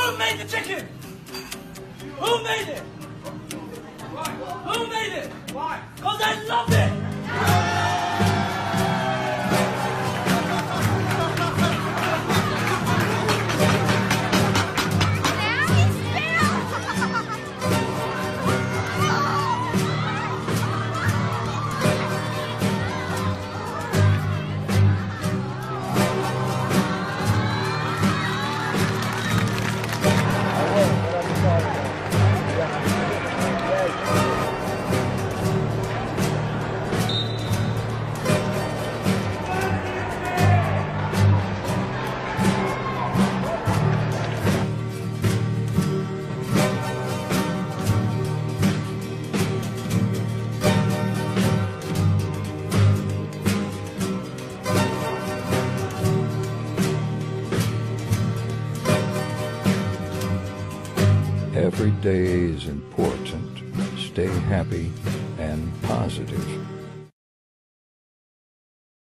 Who made the chicken? Who made it? Who made it? Why? Because I love it! Every day is important. Stay happy and positive.